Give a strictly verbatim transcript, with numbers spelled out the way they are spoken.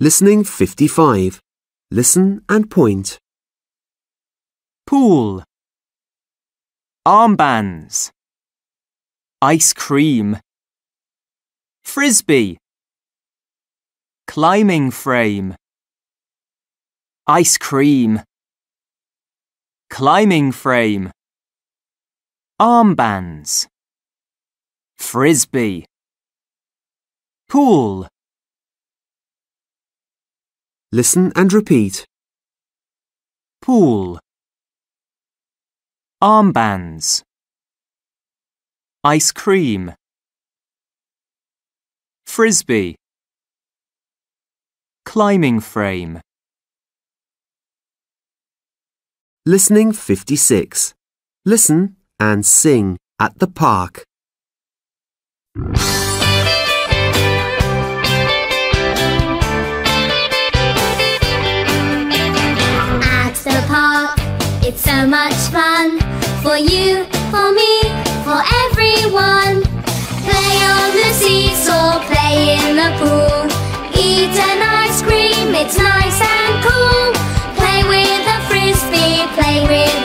Listening fifty-five. Listen and point. Pool. Armbands. Ice cream. Frisbee. Climbing frame. Ice cream. Climbing frame. Armbands. Frisbee. Pool. Listen and repeat. Pool. Armbands. Ice cream. Frisbee. Climbing frame. Listening fifty-six. Listen and sing at the park. At the park, it's so much fun. For you, for me, for everyone. Play on the seesaw, play in the pool. Eat an ice cream, it's nice and cool. Play with a frisbee, play with